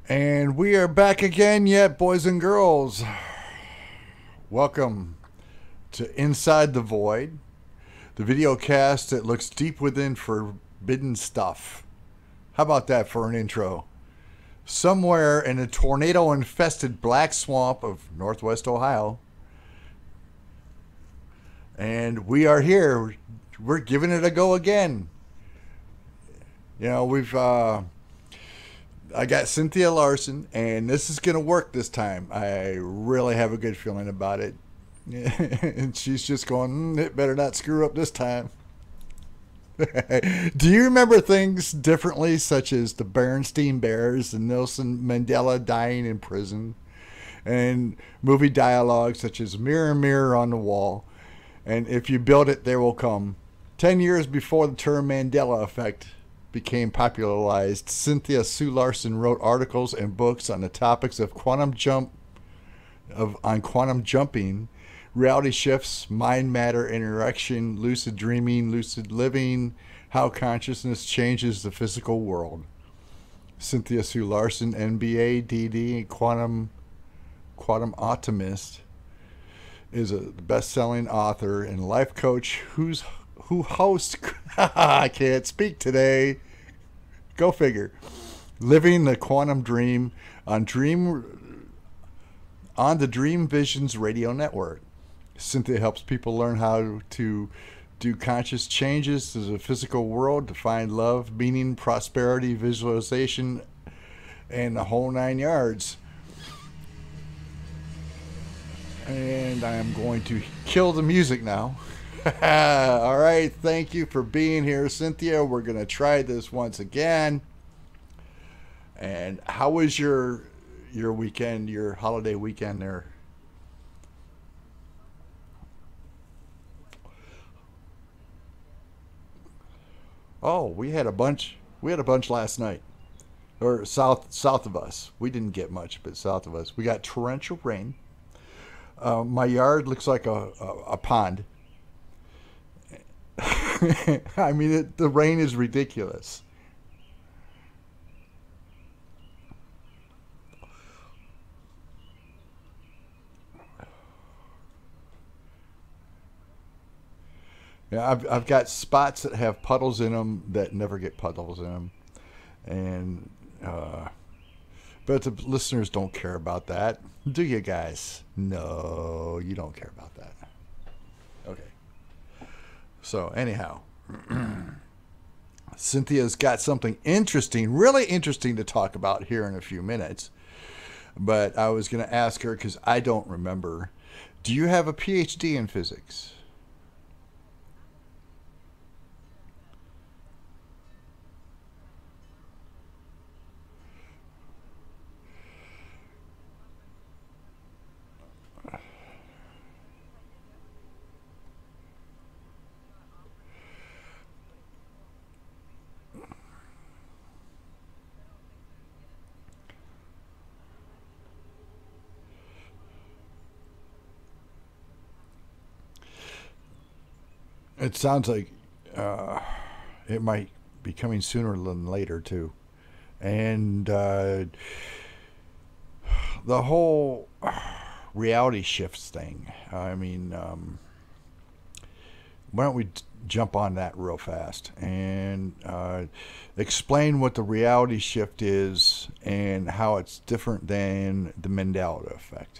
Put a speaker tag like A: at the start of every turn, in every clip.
A: And we are back again, yet, boys and girls. Welcome to Inside the Void, the video cast that looks deep within forbidden stuff. How about that for an intro? Somewhere in a tornado infested black swamp of northwest Ohio. And we are here. We're giving it a go again. You know, I got Cynthia Larson, and this is going to work this time. I really have a good feeling about it. And she's just going, it better not screw up this time. Do you remember things differently, such as the Bernstein Bears and Nelson Mandela dying in prison? And movie dialogue such as Mirror, Mirror on the Wall, and If You Build It, They Will Come. 10 years before the term Mandela Effect became popularized, Cynthia Sue Larson wrote articles and books on the topics of quantum jumping, reality shifts, mind matter interaction, lucid dreaming, lucid living, how consciousness changes the physical world. Cynthia Sue Larson, MBA, DD, Quantum Optimist, is a best-selling author and life coach who hosts I can't speak today. Go figure. Living the Quantum Dream on the Dream Visions Radio Network. Cynthia helps people learn how to do conscious changes to the physical world to find love, meaning, prosperity, visualization, and the whole 9 yards. And I am going to kill the music now. All right, thank you for being here, Cynthia. We're going to try this once again. And how was your weekend, your holiday weekend there? Oh, we had a bunch. We had a bunch last night, or south of us. We didn't get much, but south of us, we got torrential rain. My yard looks like a pond. I mean, the rain is ridiculous. Yeah, I've got spots that have puddles in them that never get puddles in them, and but the listeners don't care about that, do you guys? No, you don't care about that. Okay. So anyhow, Cynthia's got something interesting, really interesting to talk about here in a few minutes. But I was going to ask her because I don't remember. Do you have a PhD in physics? It sounds like uh, it might be coming sooner than later too. And the whole reality shifts thing. I mean, why don't we jump on that real fast and explain what the reality shift is and how it's different than the Mandela effect?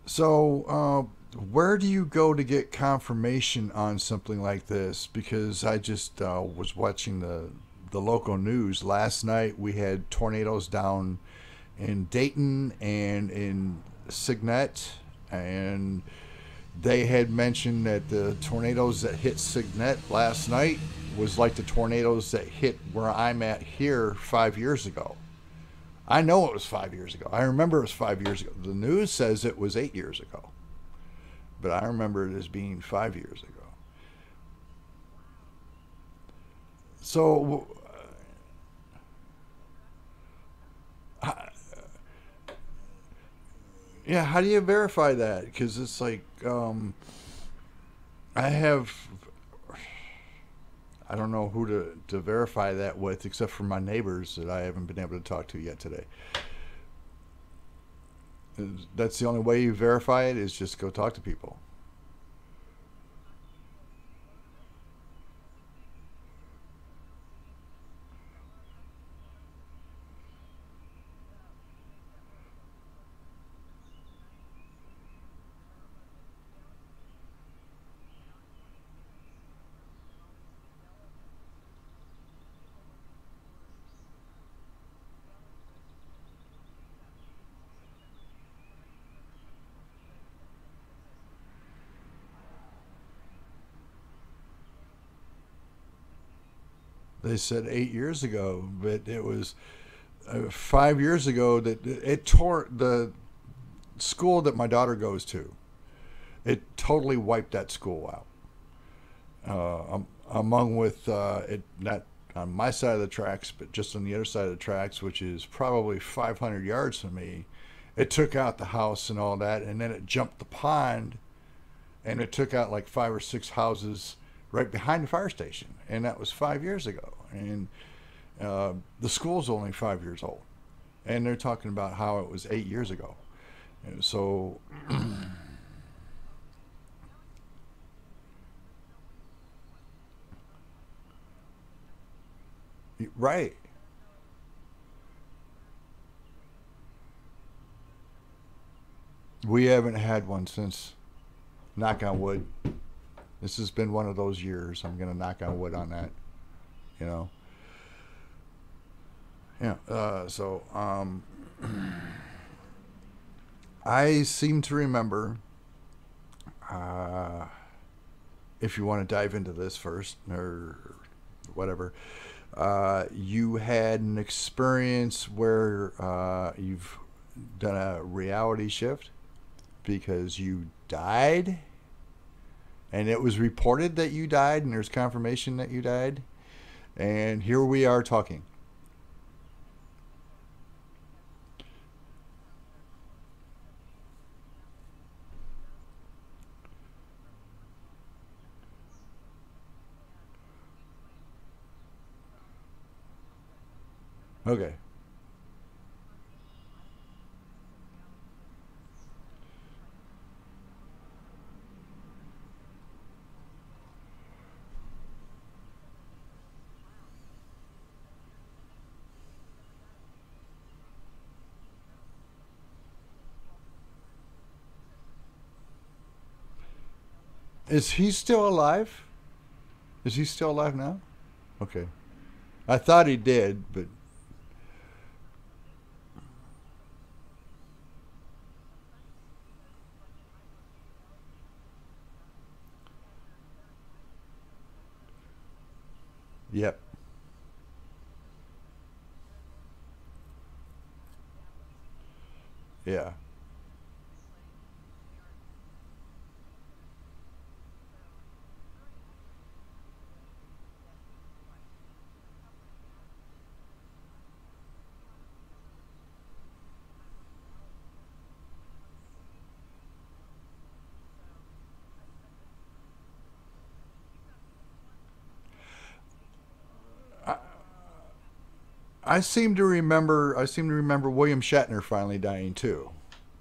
A: So, where do you go to get confirmation on something like this? Because I just was watching the local news last night. We had tornadoes down in Dayton and in Signet, and they had mentioned that the tornadoes that hit Signet last night was like the tornadoes that hit where I'm at here 5 years ago. I know it was 5 years ago. I remember it was 5 years ago. The news says it was 8 years ago, but I remember it as being 5 years ago. So, yeah, how do you verify that? Because it's like I have, I don't know who to verify that with, except for my neighbors that I haven't been able to talk to yet today. That's the only way you verify it, is just go talk to people. They said 8 years ago, but it was 5 years ago that it tore the school that my daughter goes to. It totally wiped that school out. Among with it not on my side of the tracks, but just on the other side of the tracks, which is probably 500 yards from me. It took out the house and all that, and then it jumped the pond, and it took out like 5 or 6 houses right behind the fire station, and that was 5 years ago. And the school's only 5 years old, and they're talking about how it was 8 years ago. And so, right, we haven't had one since. Knock on wood. This has been one of those years. I'm gonna knock on wood on that. You know. Yeah. I seem to remember. Uh, if you want to dive into this first or whatever, you had an experience where you've done a reality shift because you died, and it was reported that you died, and there's confirmation that you died, and here we are talking. Okay. Is he still alive? Is he still alive now? Okay. I thought he did, but yep. Yeah. I, I seem to remember. I seem to remember William Shatner finally dying too.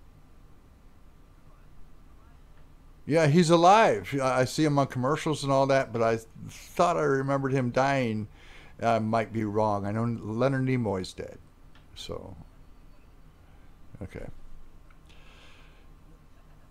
A: Yeah, he's alive. I see him on commercials and all that, but I thought I remembered him dying. I might be wrong. I know Leonard Nimoy's dead. So, okay.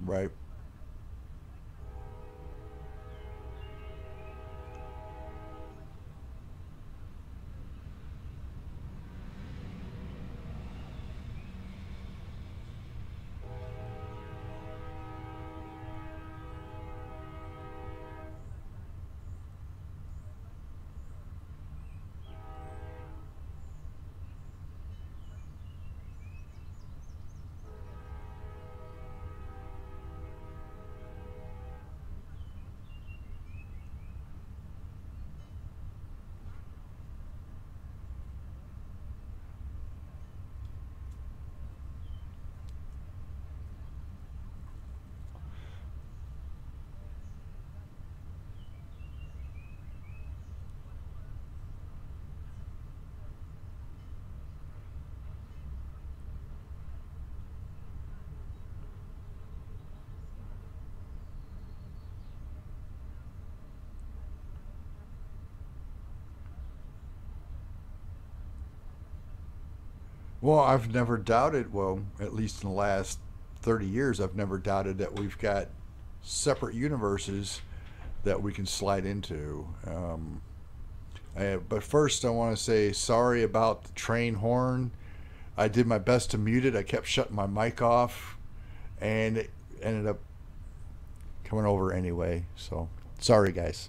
A: Right. Well, I've never doubted, well, at least in the last 30 years, I've never doubted that we've got separate universes that we can slide into. But first, I want to say sorry about the train horn. I did my best to mute it. I kept shutting my mic off, and it ended up coming over anyway. So, sorry, guys.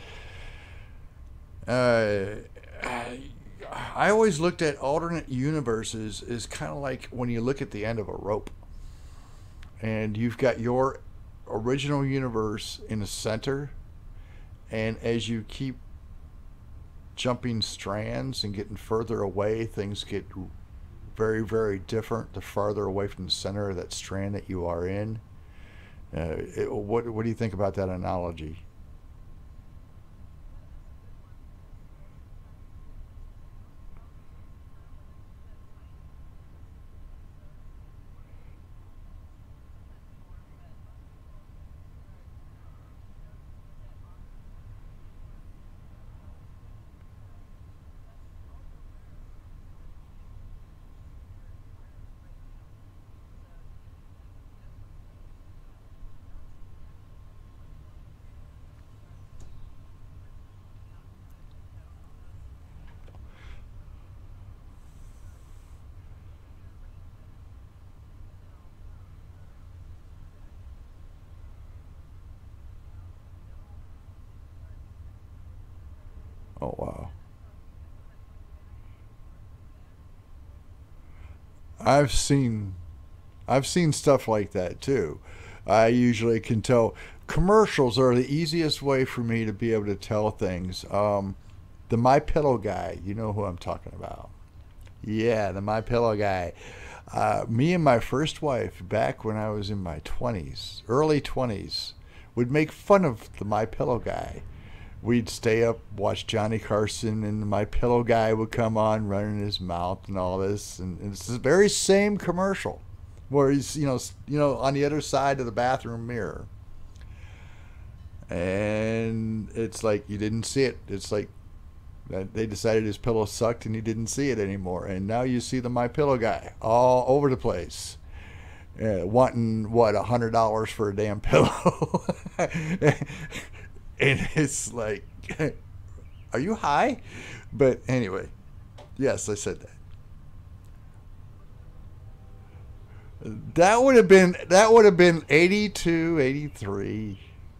A: Uh, I always looked at alternate universes as kind of like when you look at the end of a rope, and you've got your original universe in the center, and as you keep jumping strands and getting further away, things get very, very different the farther away from the center of that strand that you are in. What do you think about that analogy? Oh wow. I've seen I've seen stuff like that too. I usually can tell. Commercials are the easiest way for me to be able to tell things. The My Pillow guy, you know who I'm talking about. Yeah, the My Pillow guy. Me and my first wife, back when I was in my 20s, early 20s, would make fun of the My Pillow guy. We'd stay up, watch Johnny Carson, and the My Pillow guy would come on, running his mouth and all this, and it's the very same commercial, where he's on the other side of the bathroom mirror, and it's like you didn't see it. It's like they decided his pillow sucked, and he didn't see it anymore, and now you see the My Pillow guy all over the place. Wanting what $100 for a damn pillow, and it's like, are you high? But anyway, yes, I said that. That would have been 82, 83.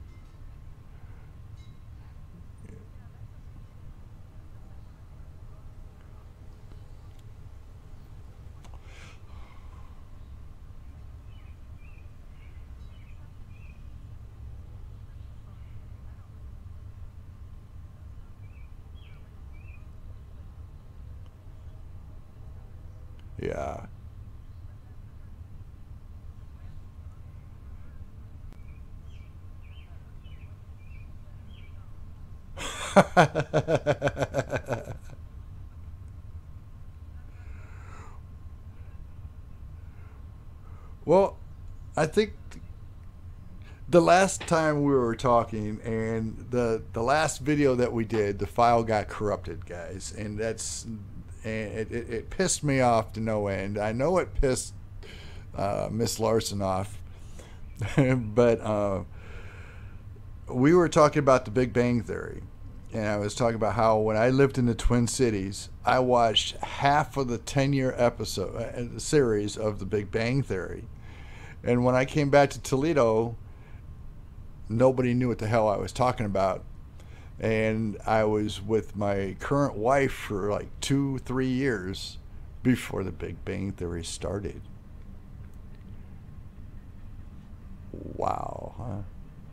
A: Yeah. Well, I think the last time we were talking, and the last video that we did, the file got corrupted, guys, and it pissed me off to no end. I know it pissed Miss Larson off. But we were talking about the Big Bang Theory, and I was talking about how when I lived in the Twin Cities, I watched half of the 10-year episode series of the Big Bang Theory. And when I came back to Toledo, nobody knew what the hell I was talking about. And I was with my current wife for like 2, 3 years before the Big Bang Theory started. Wow, huh?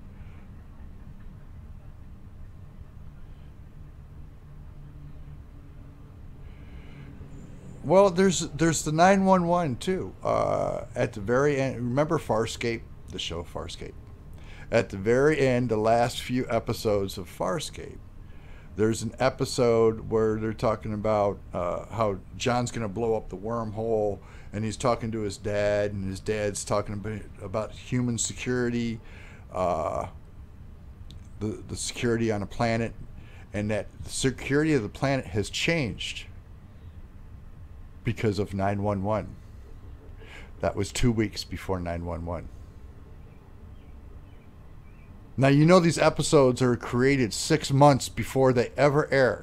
A: Well, there's the 911 too. At the very end, remember Farscape, the show Farscape. At the very end, the last few episodes of Farscape, there's an episode where they're talking about how John's going to blow up the wormhole, and he's talking to his dad, and his dad's talking about human security, uh, the security on a planet, and that the security of the planet has changed because of 911. That was 2 weeks before 911. Now, you know these episodes are created 6 months before they ever air.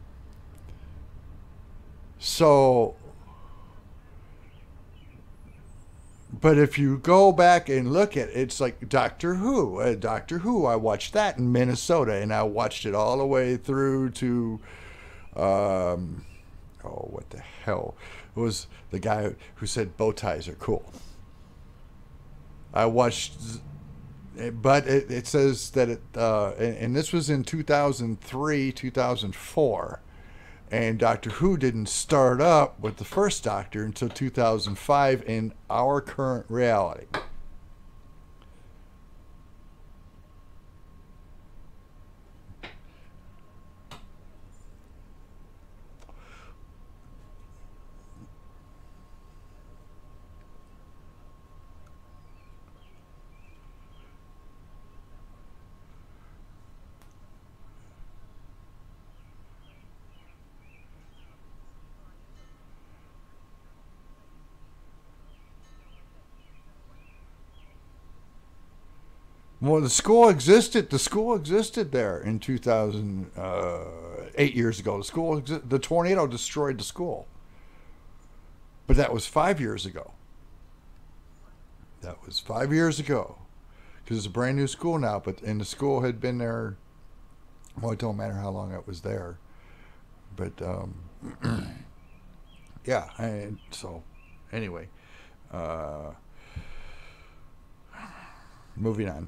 A: So, but if you go back and look at it, it's like Doctor Who. Doctor Who, I watched that in Minnesota, and I watched it all the way through to, um, oh, what the hell? It was the guy who said bow ties are cool. I watched, but it says that and this was in 2003, 2004. And Doctor Who didn't start up with the first Doctor until 2005 in our current reality. Well, the school existed. The school existed there in 2000, 8 years ago. The tornado destroyed the school, but that was 5 years ago. That was 5 years ago because it's a brand new school now. But and the school had been there. Well, it don't matter how long it was there, but yeah. And so anyway, uh, moving on.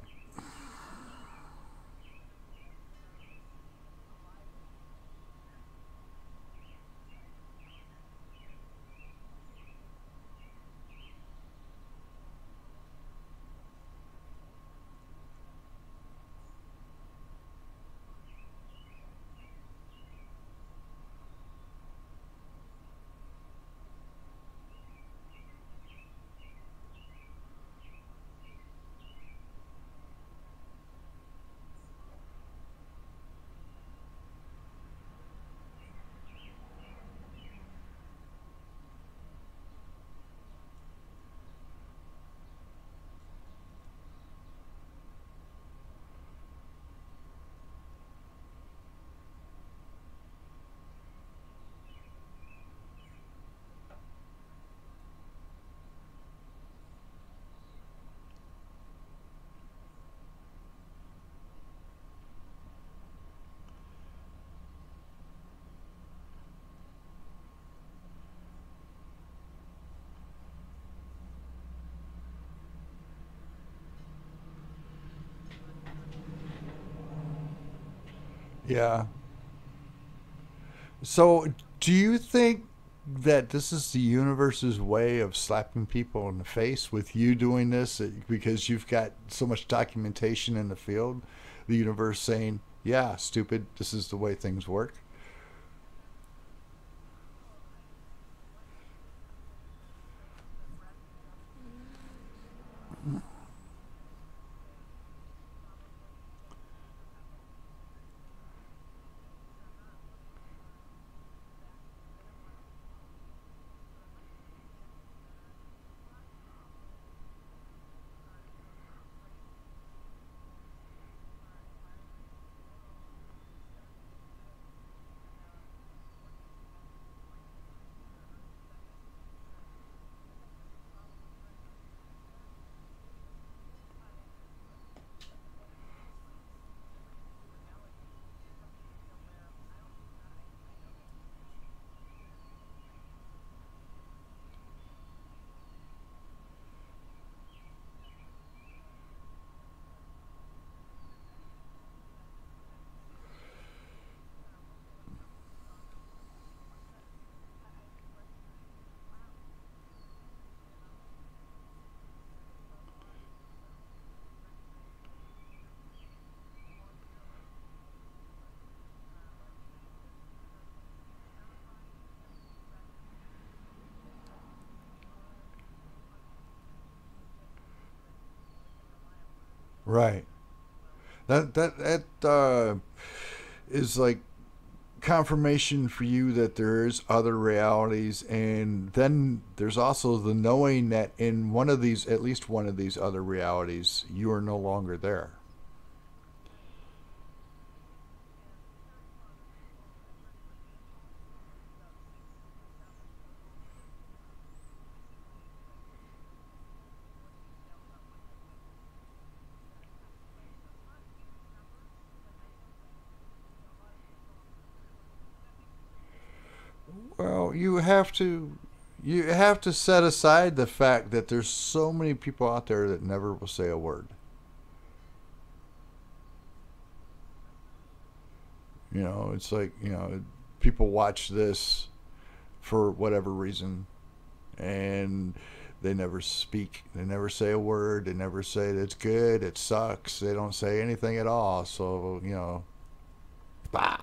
A: Yeah. So, do you think that this is the universe's way of slapping people in the face with you doing this because you've got so much documentation in the field? The universe saying, "Yeah, stupid, this is the way things work." Right. That is like confirmation for you that there's other realities, and then there's also the knowing that in one of these, at least one of these other realities, you are no longer there. Well, you have to set aside the fact that there's so many people out there that never will say a word. It's like, people watch this for whatever reason, and they never speak. They never say a word. They never say it's good, it sucks. They don't say anything at all. So, bah.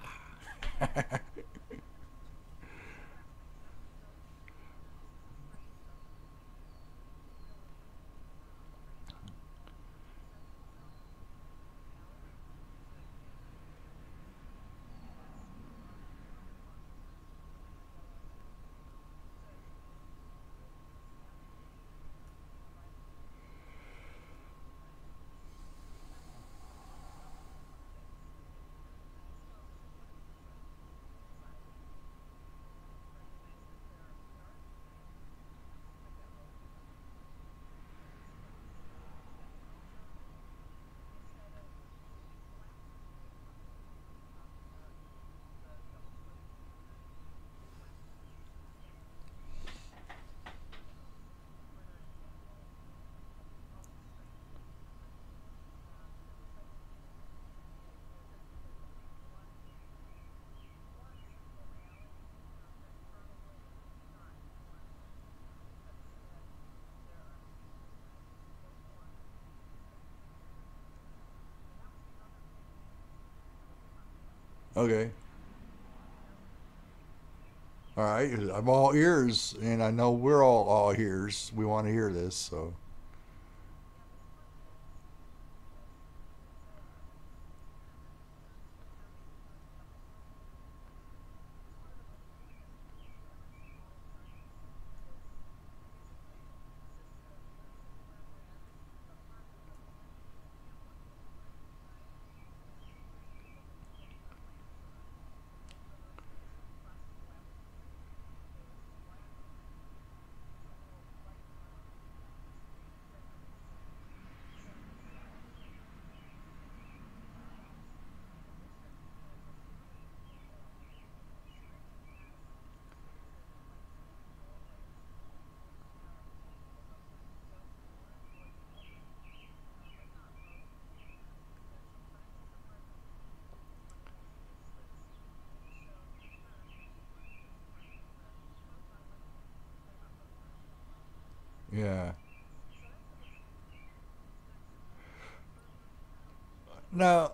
A: Okay. All right. I'm all ears, and I know we're all ears. We want to hear this. So, yeah. Now,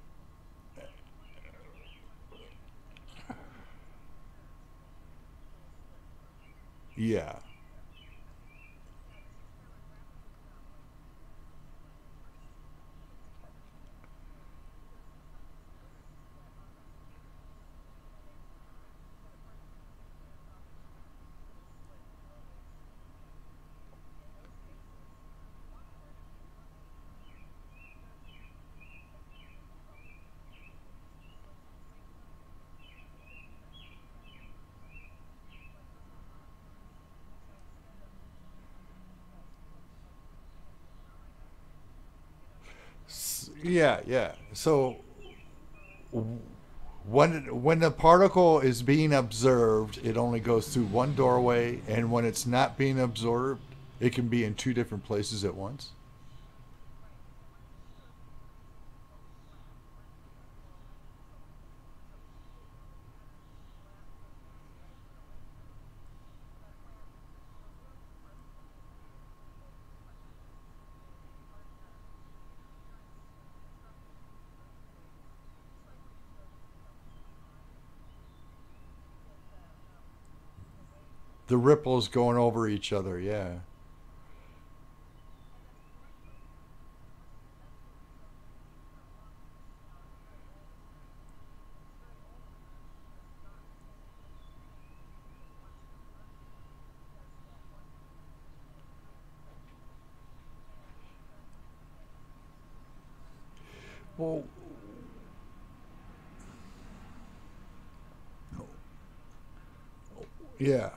A: yeah. Yeah, yeah. So when the particle is being observed, it only goes through one doorway, and when it's not being absorbed, it can be in two different places at once. The ripples going over each other. Yeah. Well, yeah.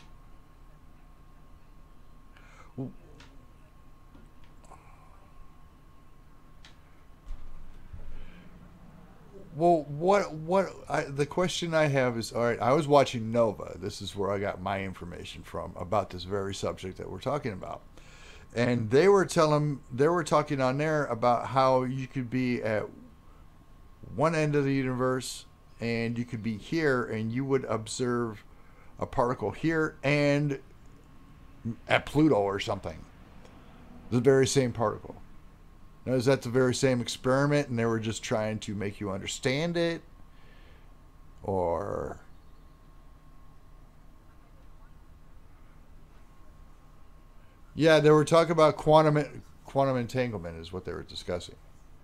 A: Well, the question I have is, all right, I was watching Nova. This is where I got my information from about this very subject that we're talking about. And they were talking on there about how you could be at one end of the universe and you could be here and you would observe a particle here and at Pluto or something. The very same particle. Now, is that the very same experiment and they were just trying to make you understand it? Or. Yeah, they were talking about quantum entanglement, is what they were discussing.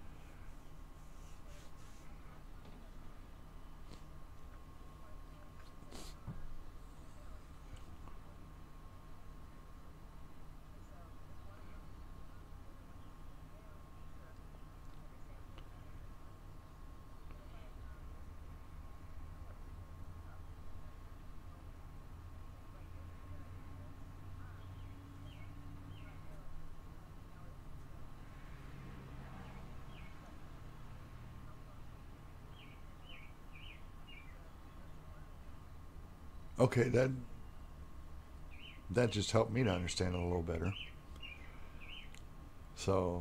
A: Okay, that just helped me to understand it a little better. So,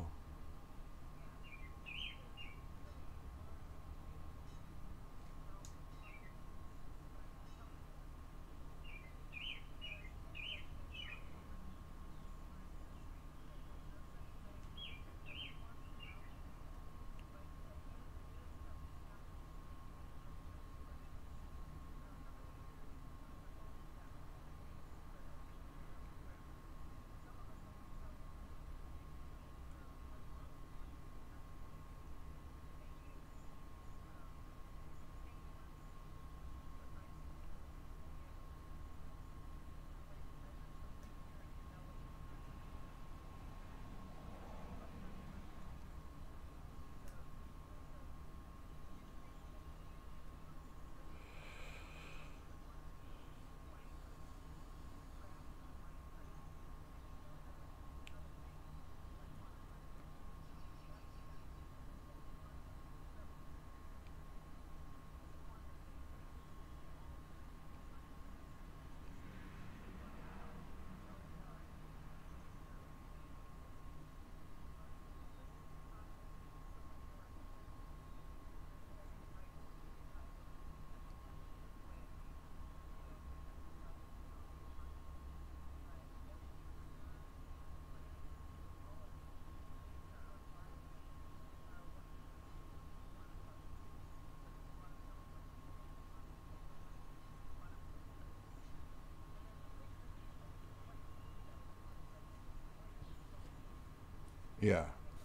A: yeah.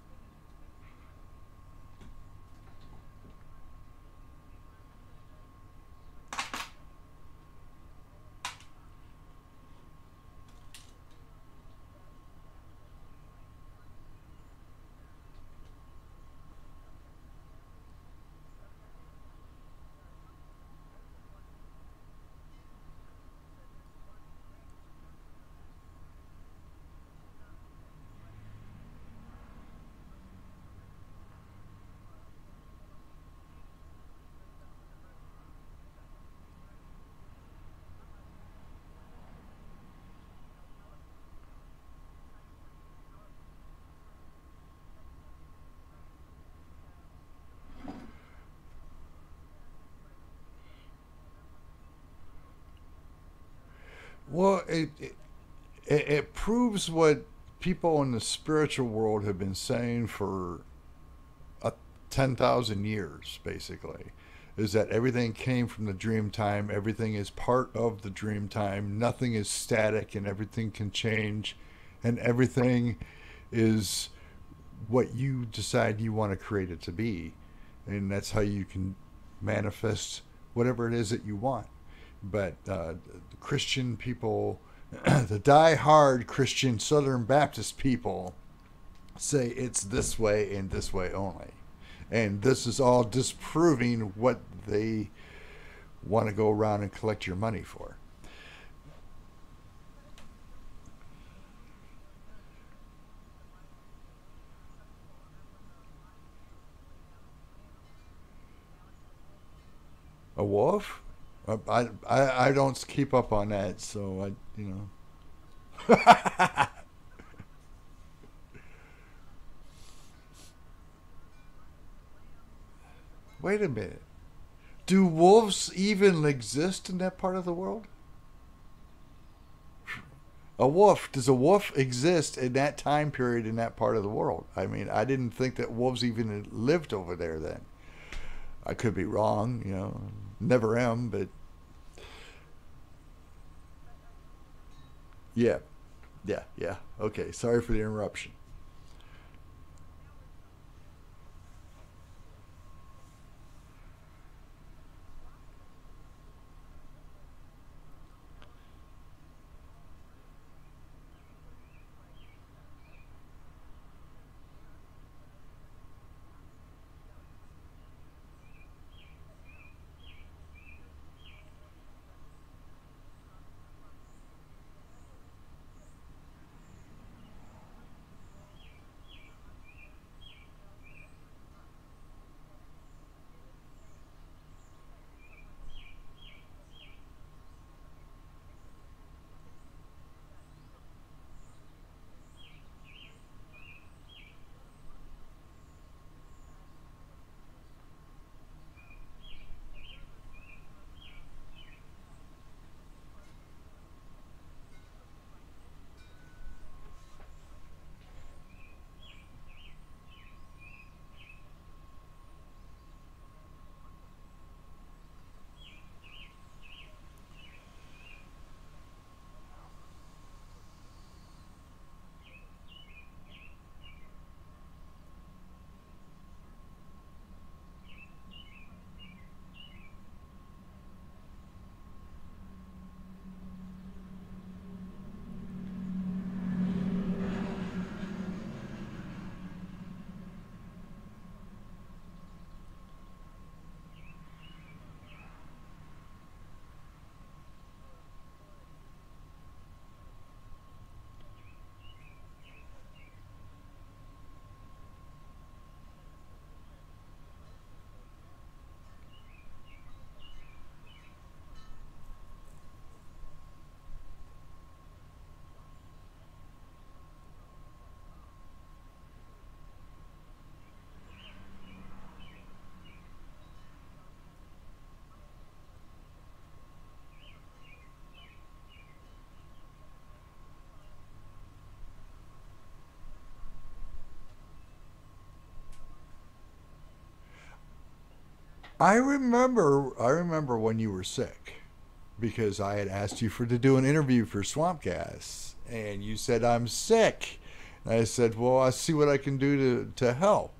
A: Well, it proves what people in the spiritual world have been saying for 10,000 years, basically, is that everything came from the dream time. Everything is part of the dream time. Nothing is static and everything can change. And everything is what you decide you want to create it to be. And that's how you can manifest whatever it is that you want. But the Christian people, the die-hard Christian Southern Baptist people, say it's this way and this way only. And this is all disproving what they want to go around and collect your money for. A wolf? I don't keep up on that, so know. Wait a minute. Do wolves even exist in that part of the world? A wolf? Does a wolf exist in that time period in that part of the world? I mean, I didn't think that wolves even lived over there then. I could be wrong, Never am, but yeah, yeah, yeah. Okay, sorry for the interruption. I remember when you were sick because I had asked you to do an interview for Swamp Gas, and you said I'm sick. And I said, well, I'll see what I can do to help.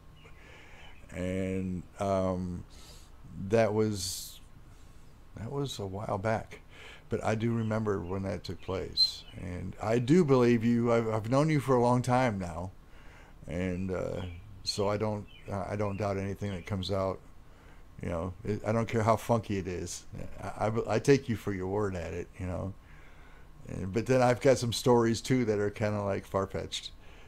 A: And that was that was a while back, but I do remember when that took place, and I do believe you. I've known you for a long time now, and so I don't doubt anything that comes out. I don't care how funky it is. I take you for your word at it. But then I've got some stories too that are kind of like far fetched.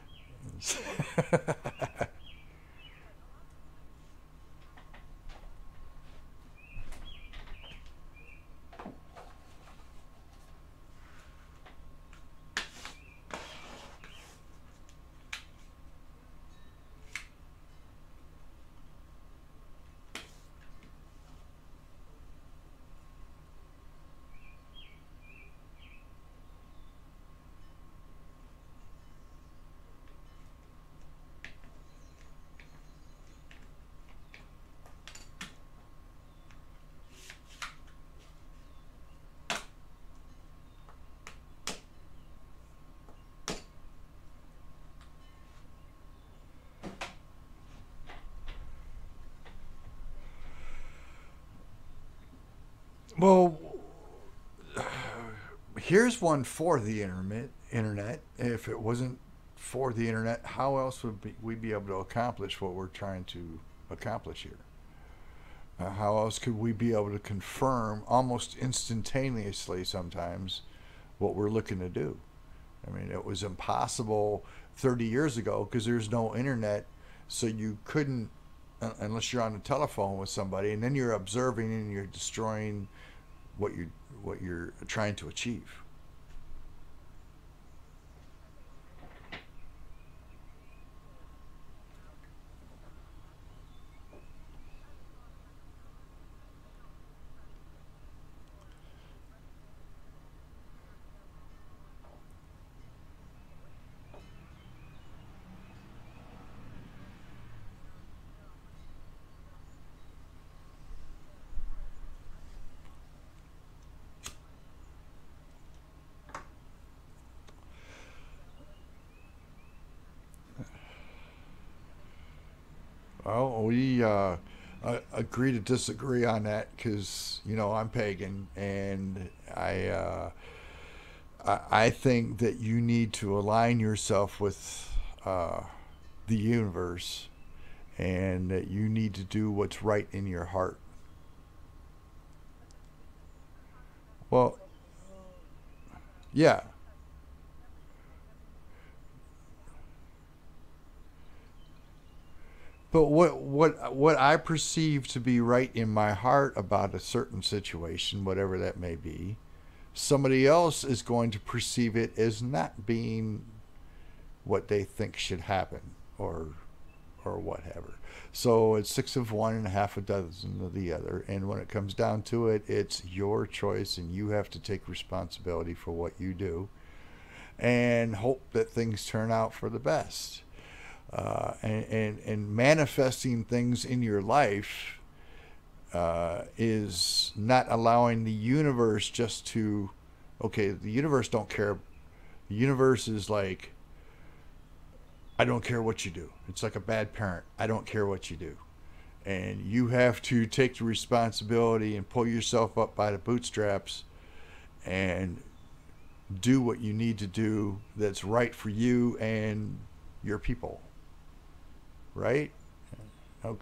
A: Well, here's one for the internet. Internet. If it wasn't for the internet, how else would we be able to accomplish what we're trying to accomplish here? How else could we be able to confirm almost instantaneously sometimes what we're looking to do? I mean, it was impossible 30 years ago because there's no internet, so you couldn't, unless you're on the telephone with somebody, and then you're observing and you're destroying what you're trying to achieve. Well, we agree to disagree on that because I'm pagan, and I think that you need to align yourself with uh, the universe, and that you need to do what's right in your heart. Well, yeah, but what I perceive to be right in my heart about a certain situation, whatever that may be, somebody else is going to perceive it as not being what they think should happen, or whatever. So it's six of one and a half a dozen of the other. And when it comes down to it, it's your choice, and you have to take responsibility for what you do and hope that things turn out for the best. And manifesting things in your life is not allowing the universe just to, okay, the universe don't care. The universe is like, I don't care what you do. It's like a bad parent. I don't care what you do. And you have to take the responsibility and pull yourself up by the bootstraps and do what you need to do that's right for you and your people, right? Okay.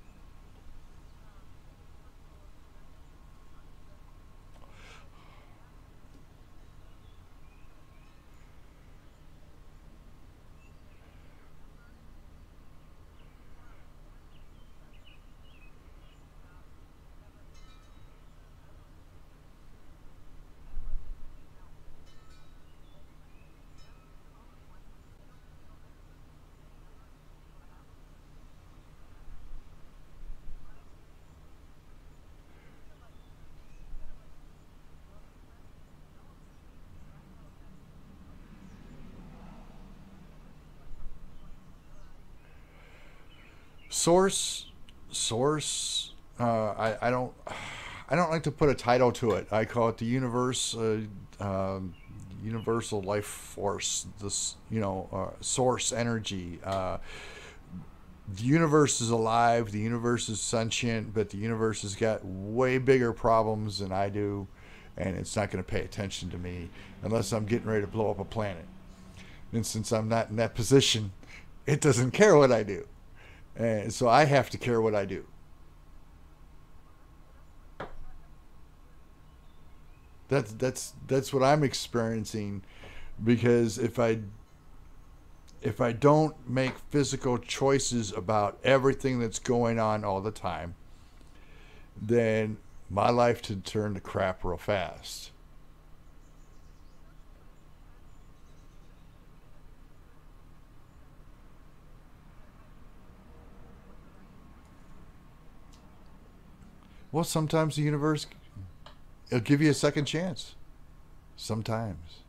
A: Source, source. I don't like to put a title to it. I call it the universe, universal life force. This, source energy. The universe is alive. The universe is sentient, but the universe has got way bigger problems than I do, and it's not going to pay attention to me unless I'm getting ready to blow up a planet. And since I'm not in that position, it doesn't care what I do. And so I have to care what I do. That's what I'm experiencing, because if I don't make physical choices about everything that's going on all the time, then my life to turn to crap real fast. Well, sometimes the universe, it'll give you a second chance. Sometimes.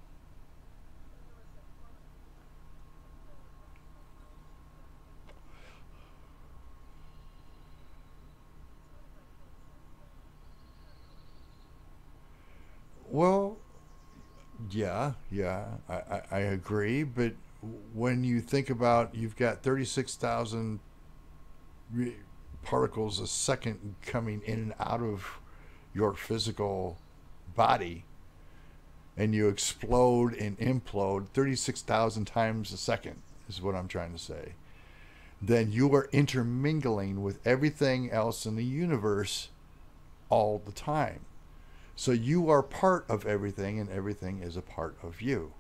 A: Well, yeah, yeah, I agree. But when you think about, you've got 36,000 particles a second coming in and out of your physical body, and you explode and implode 36,000 times a second, is what I'm trying to say. then you are intermingling with everything else in the universe all the time. So you are part of everything, and everything is a part of you,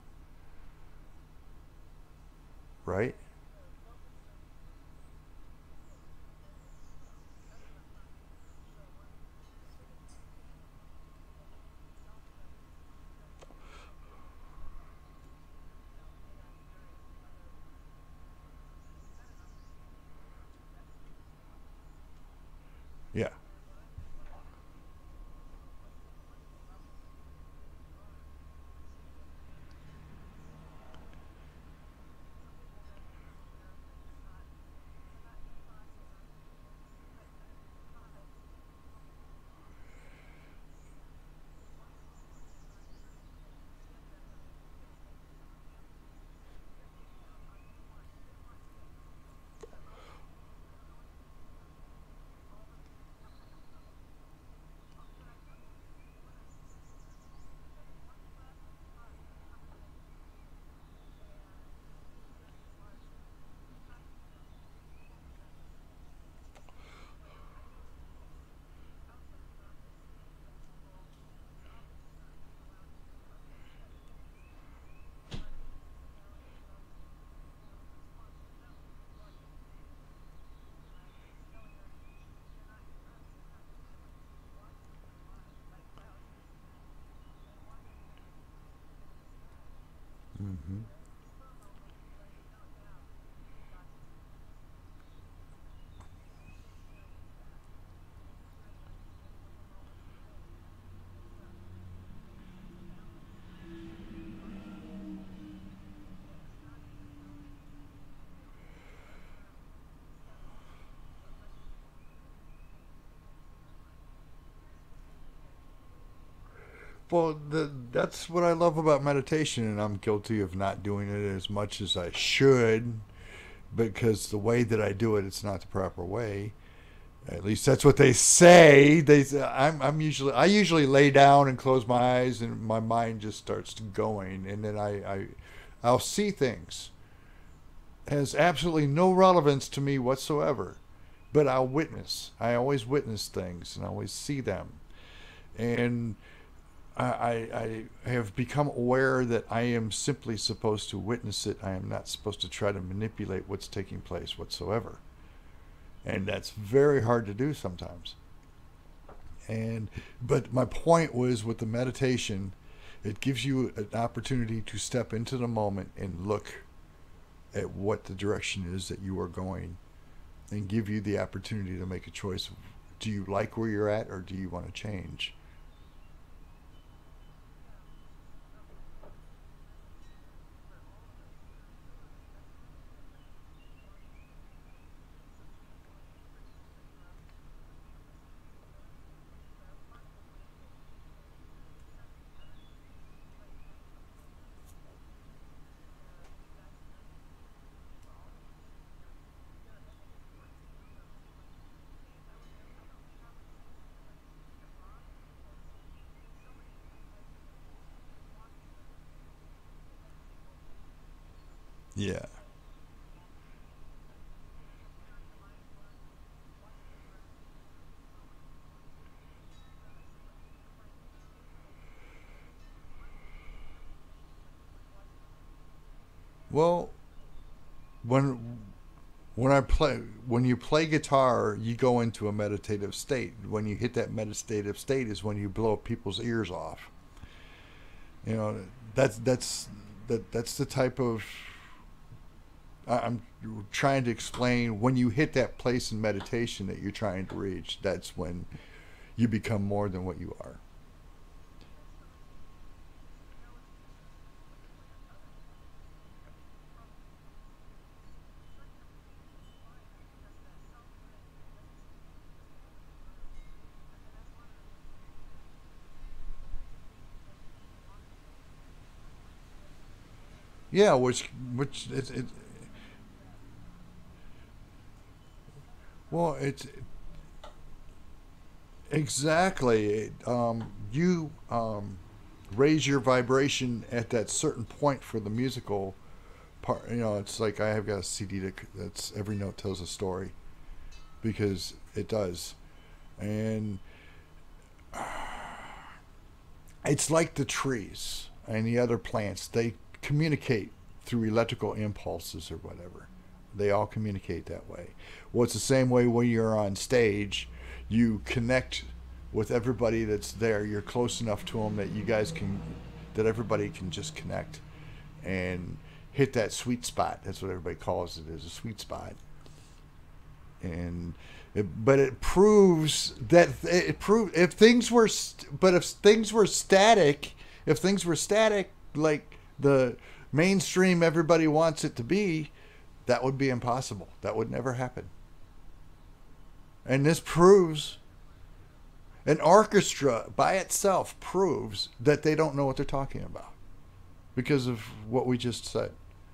A: right? Yeah. Hmm. Well, that's what I love about meditation, and I'm guilty of not doing it as much as I should because the way that I do it, it's not the proper way. At least that's what they say. I'm usually I usually lay down and close my eyes, and my mind just starts going, and then I'll see things. It has absolutely no relevance to me whatsoever, but I'll witness. I always witness things, and I always see them, and I have become aware that I am simply supposed to witness it. I am not supposed to try to manipulate what's taking place whatsoever. And that's very hard to do sometimes. And but my point was with the meditation, it gives you an opportunity to step into the moment and look at what the direction is that you are going and give you the opportunity to make a choice. Do you like where you're at or do you want to change? Yeah. Well, when when you play guitar, you go into a meditative state. When you hit that meditative state is when you blow people's ears off. You know, that's that's the type of I'm trying to explain when you hit that place in meditation that you're trying to reach, that's when you become more than what you are. Yeah, which it well, it's exactly you raise your vibration at that certain point for the musical part. It's like I have got a CD that's every note tells a story, because it does. And it's like the trees and the other plants. They communicate through electrical impulses or whatever. They all communicate that way. Well, it's the same way when you're on stage. You connect with everybody that's there. You're close enough to them that that everybody can just connect and hit that sweet spot. That's what everybody calls it, is a sweet spot. And but it proves that if things were static, like the mainstream everybody wants it to be, that would be impossible. That would never happen. And this proves, an orchestra by itself proves that they don't know what they're talking about, because of what we just said.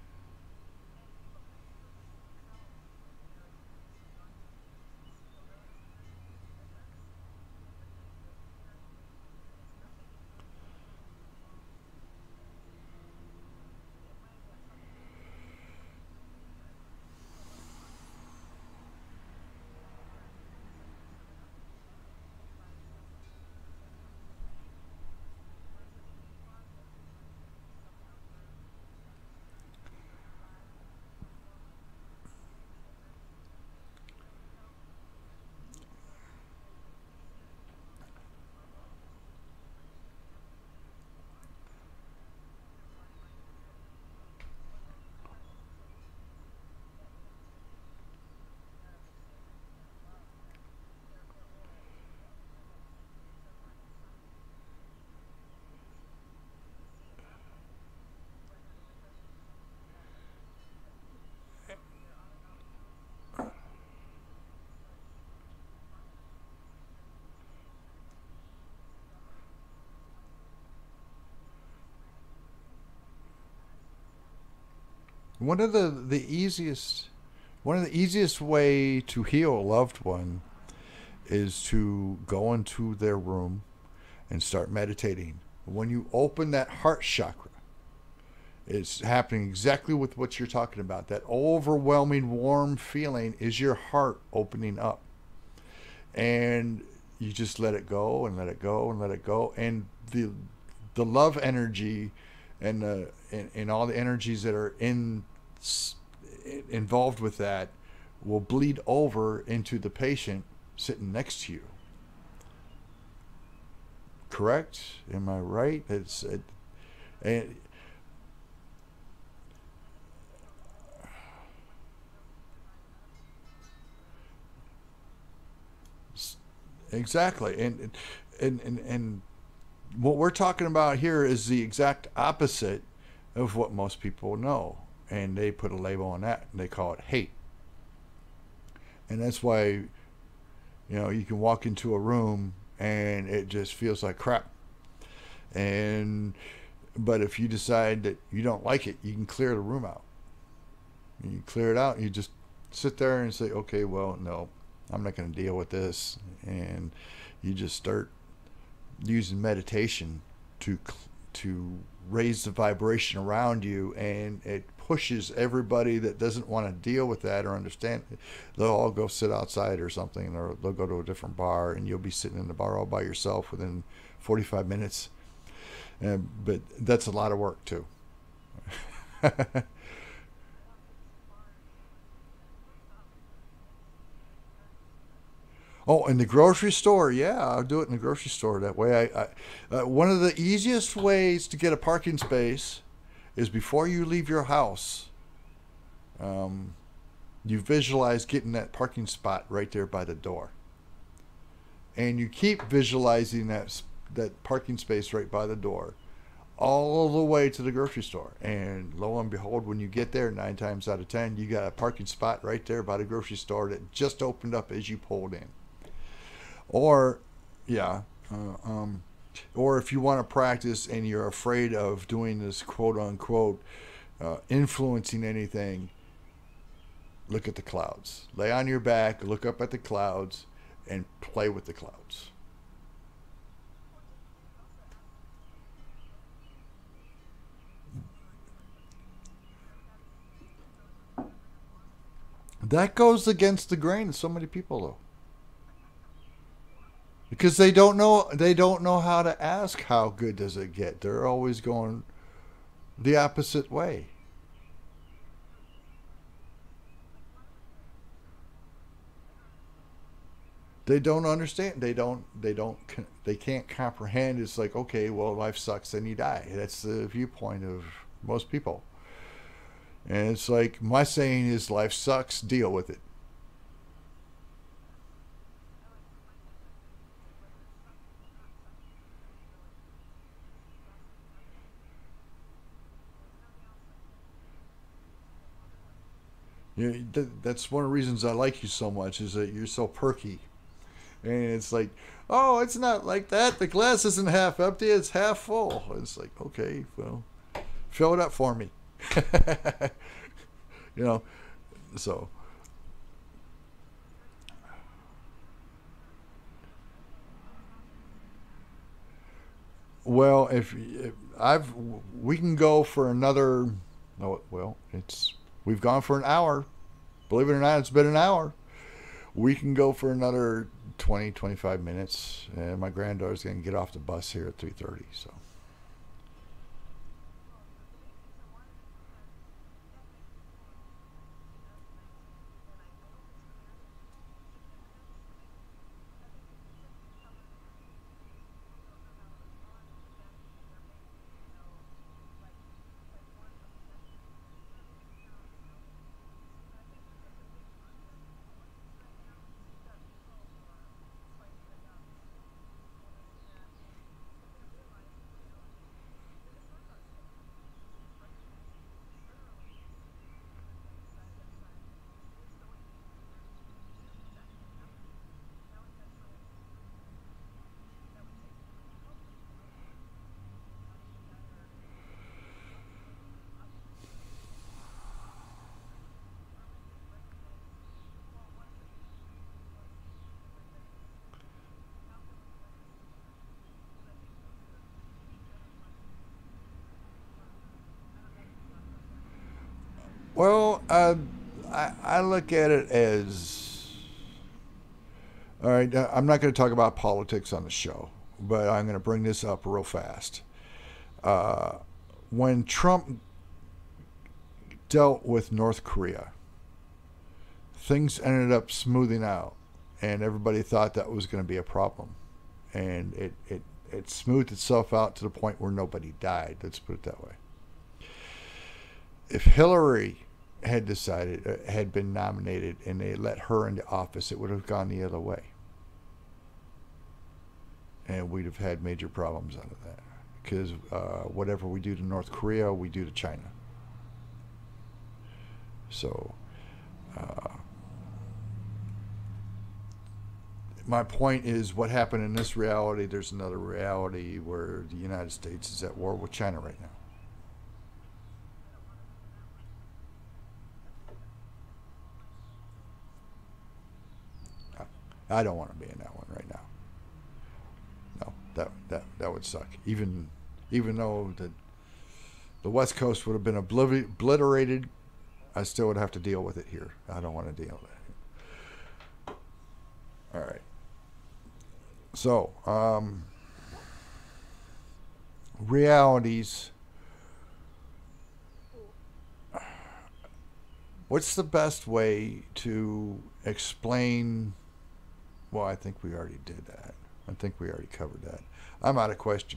A: One of the easiest one of the easiest way to heal a loved one is to go into their room and start meditating. When you open that heart chakra, it's happening exactly with what you're talking about. That overwhelming warm feeling is your heart opening up. And you just let it go and let it go and let it go. And the love energy and all the energies that are involved with that will bleed over into the patient sitting next to you. Correct? Am I right? And exactly. And what we're talking about here is the exact opposite of what most people know. And they put a label on that and they call it hate. And that's why, you can walk into a room and it just feels like crap. And but if you decide that you don't like it, you can clear the room out. And you clear it out and you just sit there and say, okay, well, no, I'm not going to deal with this. And you just start using meditation to raise the vibration around you, and it pushes everybody that doesn't want to deal with that or understand it. They'll all go sit outside or something, or they'll go to a different bar, and you'll be sitting in the bar all by yourself within 45 minutes. But that's a lot of work too. Oh, in the grocery store, yeah, I'll do it in the grocery store. That way, one of the easiest ways to get a parking space is before you leave your house. Um, you visualize getting that parking spot right there by the door, and you keep visualizing that parking space right by the door, all the way to the grocery store. And lo and behold, when you get there, 9 times out of 10, you got a parking spot right there by the grocery store that just opened up as you pulled in. Or, yeah, uh, um, or if you want to practice and you're afraid of doing this quote unquote influencing anything, look at the clouds. Lay on your back, look up at the clouds, and play with the clouds. That goes against the grain of so many people, though, because they don't know how to ask how good does it get. They're always going the opposite way. They don't understand. They can't comprehend. It's like, okay, well, life sucks, then you die. That's the viewpoint of most people. And it's like, my saying is, life sucks, deal with it. That's one of the reasons I like you so much, is that you're so perky. And it's like, oh, it's not like that. The glass isn't half empty, it's half full. It's like, okay, well, fill it up for me. you know, so, well, if I've, we can go for another, no, well, we've gone for an hour. Believe it or not, it's been an hour. We can go for another 20, 25 minutes. And my granddaughter's going to get off the bus here at 3:30. So, well, I look at it as, all right, I'm not going to talk about politics on the show, but I'm going to bring this up real fast. Uh, when Trump dealt with North Korea, things ended up smoothing out, and everybody thought that was going to be a problem. And it smoothed itself out to the point where nobody died. Let's put it that way. If Hillary had been nominated and they let her into office, it would have gone the other way, and we'd have had major problems out of that. Because whatever we do to North Korea, we do to China. So, uh, my point is, what happened in this reality, there's another reality where the United States is at war with China right now. I don't want to be in that one right now. No, that would suck. Even though the West Coast would have been obliterated, I still would have to deal with it here. I don't want to deal with it. All right. So, realities. What's the best way to explain? Well, I think we already did that. I think we already covered that. I'm out of questions.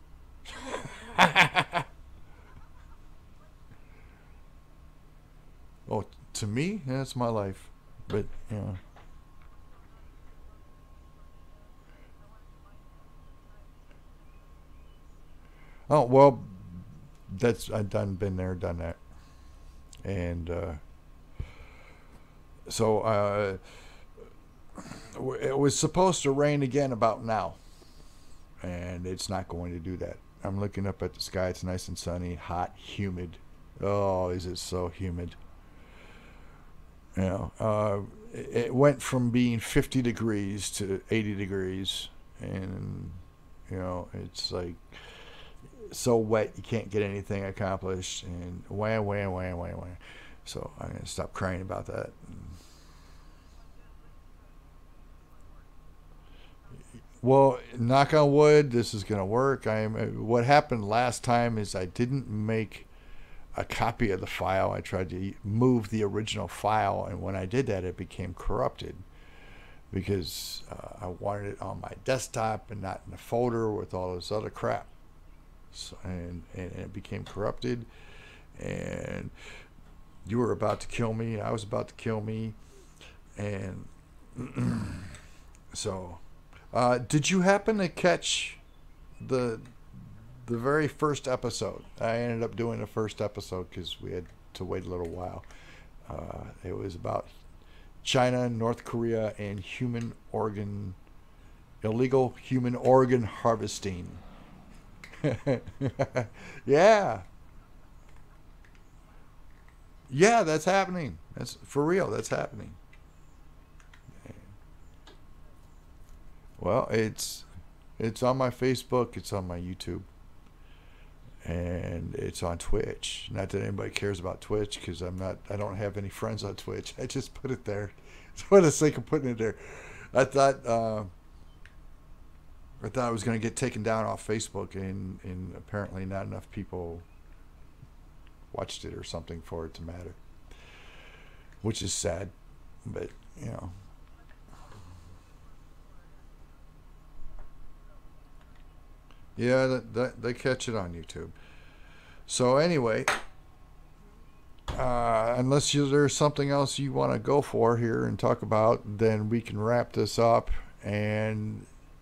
A: Oh, to me, that's my life. But, you know. Oh, well, I've been there, done that. And so it was supposed to rain again about now, and it's not going to do that. I'm looking up at the sky. It's nice and sunny, hot, humid. Oh, is it so humid? You know, it went from being 50 degrees to 80 degrees, and it's like so wet you can't get anything accomplished, and wham, wham, wham, wham, wham. So I'm gonna stop crying about that. Well, knock on wood, this is going to work. What happened last time is I didn't make a copy of the file. I tried to move the original file, and when I did that, it became corrupted because I wanted it on my desktop and not in a folder with all this other crap. So, and it became corrupted, and you were about to kill me. I was about to kill me, and so. Did you happen to catch the the very first episode? I ended up doing the first episode because we had to wait a little while. It was about China, North Korea, and illegal human organ harvesting. Yeah, yeah, that's happening. That's for real. That's happening. Well, it's on my Facebook, it's on my YouTube, and it's on Twitch. Not that anybody cares about Twitch because I don't have any friends on Twitch. I just put it there for the sake of putting it there. I thought I thought I was going to get taken down off Facebook, and apparently not enough people watched it or something for it to matter, which is sad, but you know. Yeah, they catch it on YouTube. So anyway, there's something else you want to go for here and talk about, then we can wrap this up. And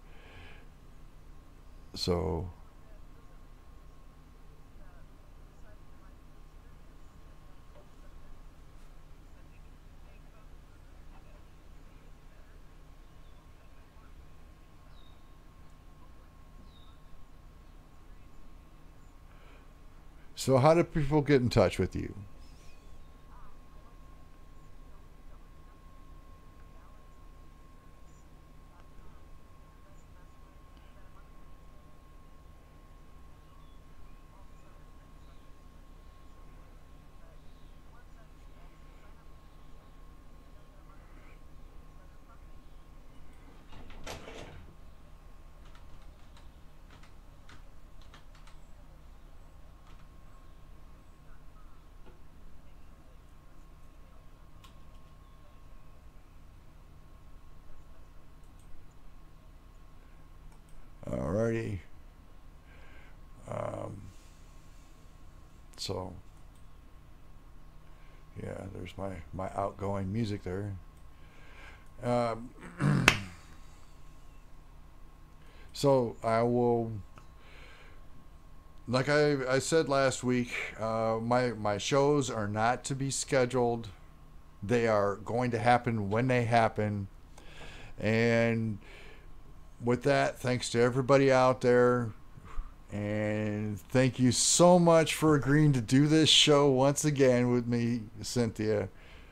A: so, so how do people get in touch with you? Alrighty. Um, so yeah, there's my outgoing music there. Um, so I will, like I said last week, my shows are not to be scheduled. They are going to happen when they happen. And with that, thanks to everybody out there. And thank you so much for agreeing to do this show once again with me, Cynthia.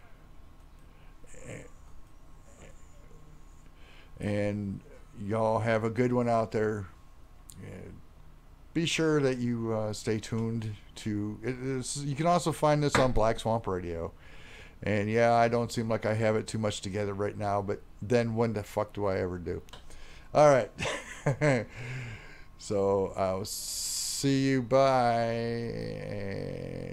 A: And y'all have a good one out there. And be sure that you stay tuned to it. You can also find this on Black Swamp Radio. And yeah, I don't seem like I have it too much together right now, but then when the fuck do I ever do? All right. So I'll see you. Bye.